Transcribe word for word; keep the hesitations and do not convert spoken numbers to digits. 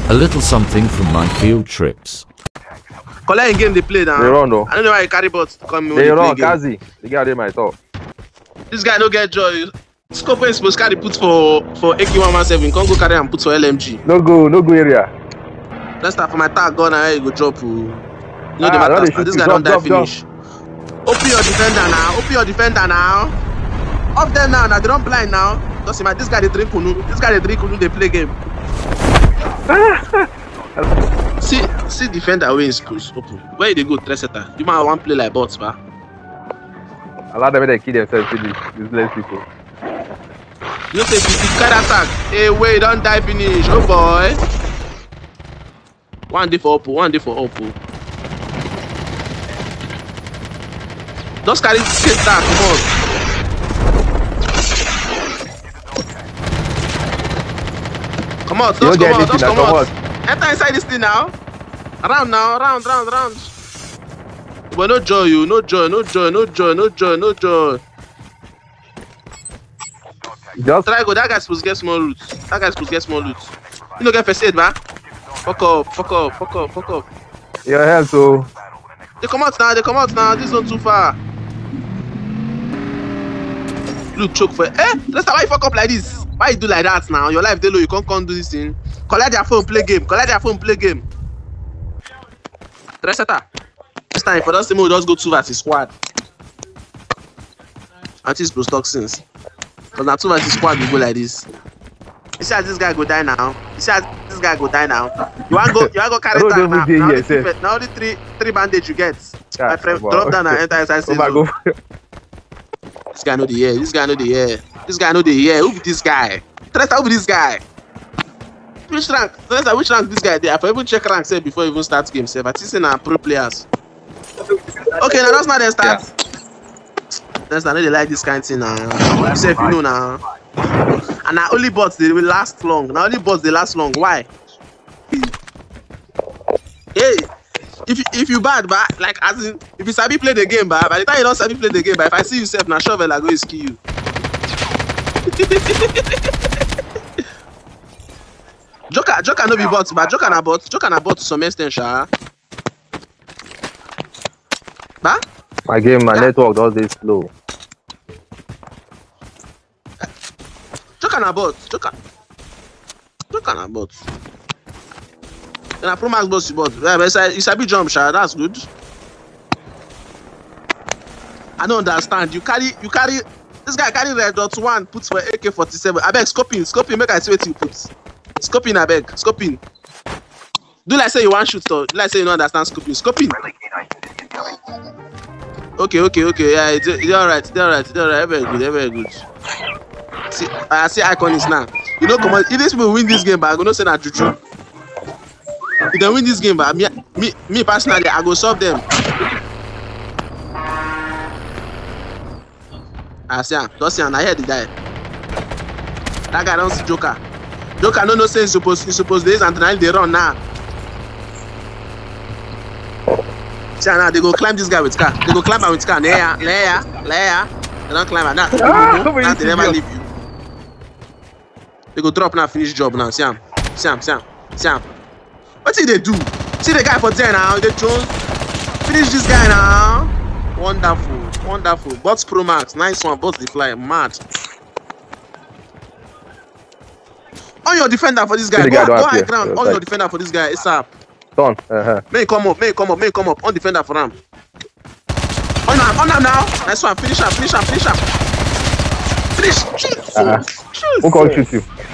A little something from my field trips. Collect game they play now. They run though. I don't know why you carry bots to come in. They when run, play game. Kazi. The guy did my talk. This guy no get joy. Scope is supposed to carry put for for A K one seventeen. Can't go carry and put for L M G. No go, no go area. Let's start from my tag gun and you go drop. You know Ah, the matter. shoot This you. guy Drop, don't die drop, finish. Open your defender now. Open your defender now. Off them now. Now they don't blind now. Just imagine this guy they drink kunu. This guy they drink kunu. They play game. see, see defender away in schools. Open. Where they go? Tresetter. You might want play like bots, ba? Allow them to kill themselves with these useless people. You say if you carry attack. Hey, wait, don't die finish. Oh boy. One day for Oppo. One day for Oppo. Just carry skate that. Come on. Come on, just come out, just come out. Enter inside this thing now. Round now, round, round, round. But no joy, you, no joy, no joy, no joy, no joy, no joy. Just try go. That guy's supposed to get small loot. That guy's supposed to get small loot. You don't get first aid, man. Fuck up, fuck up, fuck up, fuck up. your head, so. They come out now, they come out now. This is not too far. Look, choke for eh? Let's why you fuck up like this. Why you do like that now? Your life, they low, you can't come do this thing. Collect your phone, play game. Collect your phone, play game. Tresetter. This time for us, we just go two versus squad. Anti-pro toxins. Because now two versus squad, we go like this. You see how this guy go die now? You see how this guy go die now? You want go? You want go carry that now? Now only, three, now only three three bandage you get. Yeah, my friend, wow. Drop down and enter inside. Oh my God. This guy know the air. This guy know the air. This guy know the air. Who be this guy? Tresetter, who be this guy? Which rank? Tresetter, which rank this guy there? I even check rank say before even start game. Say, but this is now pro players. Okay, now that's not the start. Yeah. That's not they like this kind of thing now. You say if you know now. And now only bots they will last long. Now only bots they last long. Why? Hey, if you, if you bad, but like as in if you sabi play the game, but by the time you don't sabi play the game, but if I see you self now shovel I go is kill you. Joker, Joker no be bot, but Joker na bot. Joker na bot to some extent, sha. Ba? My game, my yeah. network does this slow. Joker na bot. Joker. Joker na bot. Then I pro max boss bot. Yeah, but it's a big jump, sha. That's good. I don't understand. You carry, you carry. This guy carry red dot one. Puts for A K forty-seven. I beg scoping, scoping. Make I see what you put. Scoping, I beg. Scoping. Do like say you want shoot or do like say you don't understand scoping. Scoping. Okay, okay, okay. Yeah, it's, it's alright. It's alright. It's alright. Very good. Very good. See, I see icon is now. You know, come on. If these people win this game, but I go no say that juju. If they win this game, but me, me, me personally, I go solve them. I see him. Don't see him. I hear the guy. That guy don't see Joker. Joker no no say he's supposed he's supposed to and then they run now. See now they go climb this guy with car. They go climb him with car. Leia, Leia, Leia. They don't climb him now. Ah, now they never leave you. They go drop now, finish job now. See him, see him, see him, see him. What did they do? See the guy for there now. They chose finish this guy now. Wonderful, wonderful. Bots Pro Max, nice one. Bots the fly, mad. On your defender for this guy. Go, go high ground. On your defender for this guy. It's up. Done. Uh-huh. May come up. May come up. May come up. On defender for him. On him. On him now. Nice one. Finish him. Finish him. Finish him. Finish. Shoot. Uh-huh. Shoot. Who can't shoot you?